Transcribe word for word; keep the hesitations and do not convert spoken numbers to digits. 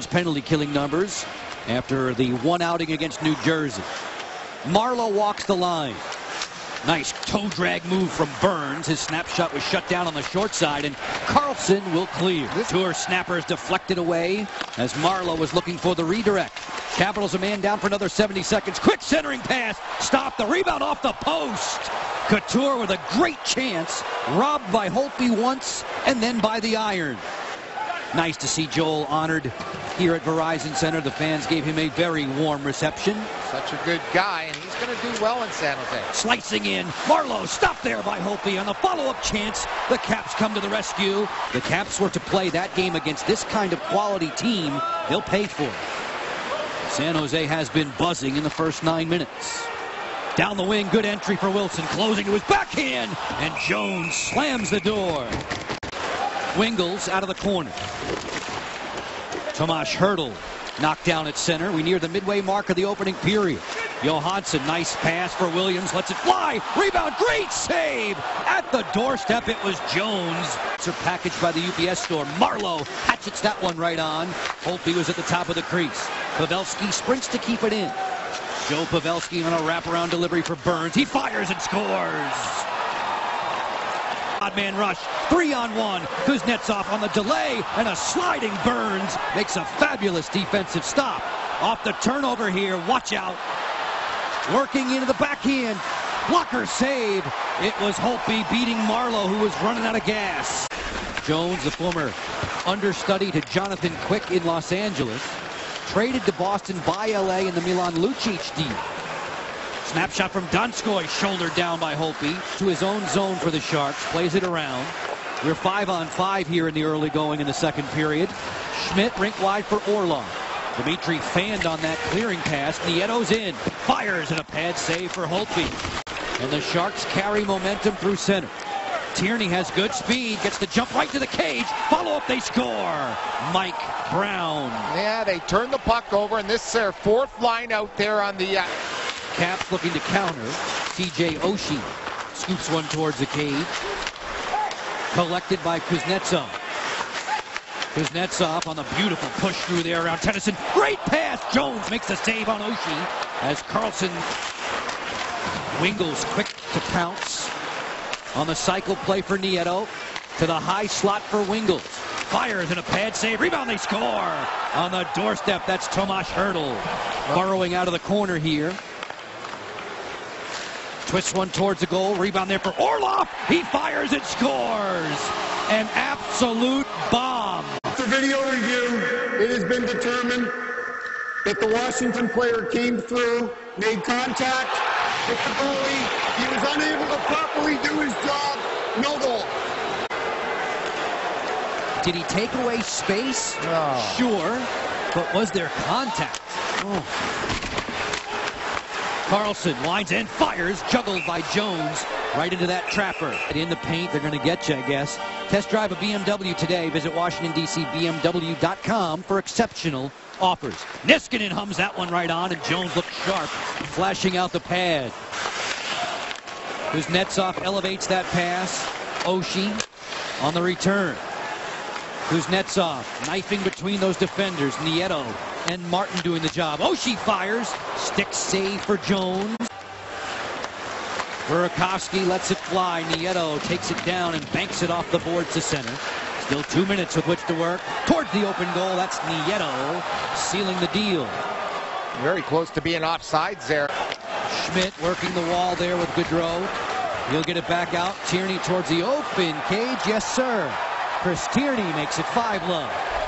penalty killing numbers after the one outing against New Jersey. Marleau walks the line. Nice toe drag move from Burns. His snapshot was shut down on the short side, and Carlson will clear. Tour snappers deflected away as Marleau was looking for the redirect. Capitals a man down for another seventy seconds. Quick centering pass. Stop the rebound off the post. Couture with a great chance. Robbed by Holtby once and then by the iron. Nice to see Joel honored here at Verizon Center. The fans gave him a very warm reception. Such a good guy, and he's going to do well in San Jose. Slicing in. Marleau stopped there by Holtby on the follow-up chance. The Caps come to the rescue. The Caps were to play that game against this kind of quality team. They'll pay for it. San Jose has been buzzing in the first nine minutes. Down the wing, good entry for Wilson. Closing to his backhand, and Jones slams the door. Wingels out of the corner. Tomas Hertl knocked down at center. We near the midway mark of the opening period. Johansson, nice pass for Williams. Lets it fly. Rebound. Great save. At the doorstep, it was Jones. It's packaged by the U P S store. Marleau hatchets that one right on. Holtby was at the top of the crease. Pavelski sprints to keep it in. Joe Pavelski on a wraparound delivery for Burns. He fires and scores. Odd man rush, three on one. Kuznetsov on the delay, and a sliding Burns makes a fabulous defensive stop. Off the turnover here, watch out. Working into the backhand, blocker save. It was Holtby beating Marleau, who was running out of gas. Jones, the former understudy to Jonathan Quick in Los Angeles, traded to Boston by L A in the Milan Lucic deal. Snapshot from Donskoy, shouldered down by Holtby to his own zone for the Sharks. Plays it around. We're five on five here in the early going in the second period. Schmidt rink wide for Orlov. Dimitri fanned on that clearing pass. Nieto's in. Fires and a pad save for Holtby. And the Sharks carry momentum through center. Tierney has good speed. Gets the jump right to the cage. Follow up, they score. Mike Brown. Yeah, they turn the puck over, and this is their fourth line out there on the... Uh... Caps looking to counter. T J Oshie scoops one towards the cage. Collected by Kuznetsov. Kuznetsov on the beautiful push through there around Tennyson. Great pass. Jones makes the save on Oshie as Carlson. Wingels quick to pounce on the cycle play for Nieto. To the high slot for Wingels. Fires and a pad save. Rebound, they score. On the doorstep, that's Tomas Hertl. Burrowing out of the corner here. Twists one towards the goal. Rebound there for Orlov. He fires and scores. An absolute bomb. After video review, it has been determined that the Washington player came through, made contact with the goalie. He was unable to properly do his job. No goal. Did he take away space? Oh. Sure. But was there contact? Oh. Carlson winds and fires, juggled by Jones right into that trapper. In the paint, they're going to get you, I guess. Test drive a B M W today. Visit Washington, D C B M W dot com for exceptional offers. Niskanen hums that one right on, and Jones looks sharp, flashing out the pad. Kuznetsov elevates that pass. Oshie on the return. Kuznetsov knifing between those defenders. Nieto and Martin doing the job. Oshie fires. Stick save for Jones. Burakovsky lets it fly. Nieto takes it down and banks it off the boards to center. Still two minutes with which to work. Towards the open goal. That's Nieto sealing the deal. Very close to being offsides there. Schmidt working the wall there with Gaudreau. He'll get it back out. Tierney towards the open cage. Yes, sir. Chris Tierney makes it five love.